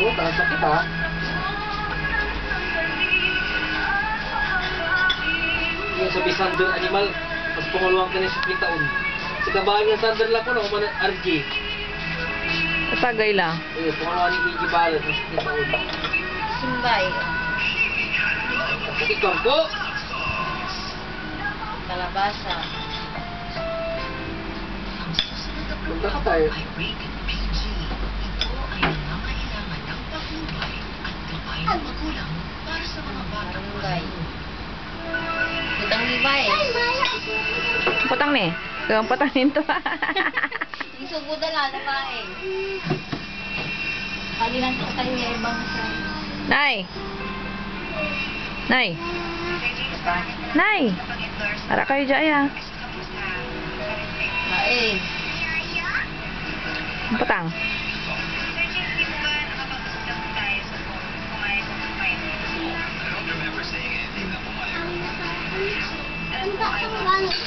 Puta, ang sakit ha. Yung sabi Sander Animal, mas panguluang ka na sa 3 taon. Sa kabahan ng Sander lang ko na, kumana RJ. Tagay lang. Eh, panguluang ni EG Balot, mas 3 taon. Simbay. Ikaw po! Kalabasa. Punta ka tayo. Barangay. Putang libay. Putang ni. Kung putang nito. Yung subo na lang, nabae. Kalilang ko tayo yung ibang sa... Nay. Nay. Nay. Para kayo dyan ya. Ay. Putang. Ang